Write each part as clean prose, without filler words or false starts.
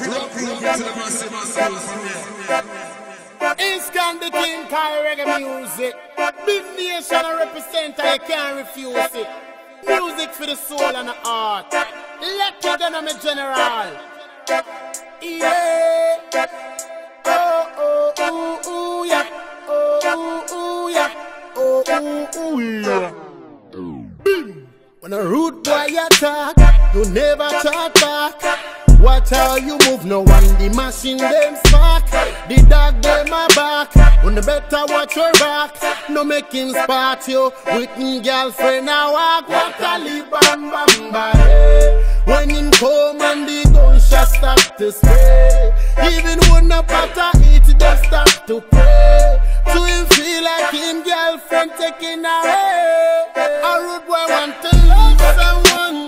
Inscan the king, call reggae music. Big nation I represent, I can't refuse it. Music for the soul and the heart. Let me go, my general. Yeah. Oh, oh, ooh, ooh, yeah. Oh, ooh, ooh, yeah. Oh, ooh, ooh, yeah. Boom. When a rude boy attack, you never talk back. Watch how you move, no one the machine them spark. The dog them a back, when you better watch your back. No make him spot you with me girlfriend now walk. What a leap bam bam bam. When him come and the gunshot start to spray. Even when the patter eat, they start to pray. To him feel like him girlfriend taking away. A rude boy want to love someone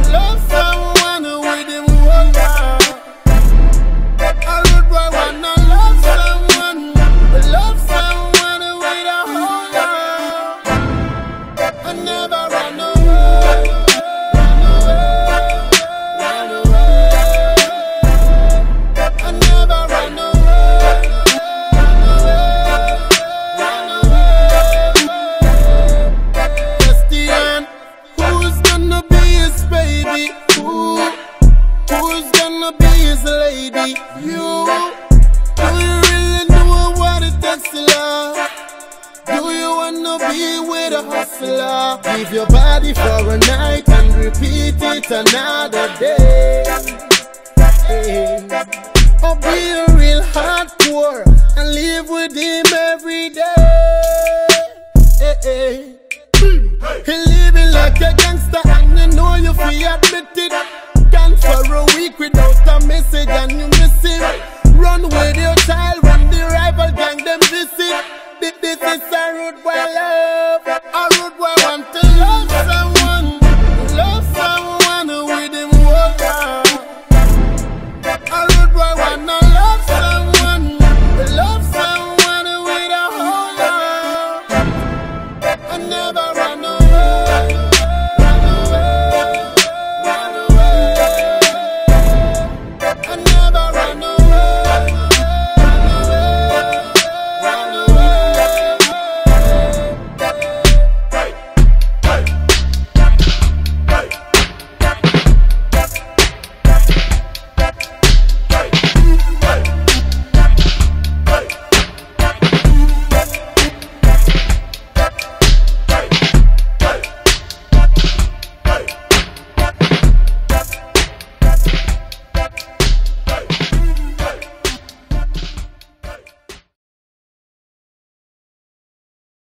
with him wonder. A rude boy wanna love someone with a whole heart. I never run away, run away. I never run away, Christian, who's gonna be his baby? Who's gonna be his lady? You. Do you really know what it takes to love? Do you wanna be with a hustler? Give your body for a night and repeat it another day. Hey. Or be a real hardcore and live with him every day. Hey, hey. He living like a gangster and you know you feel admit it. For a week without a message and you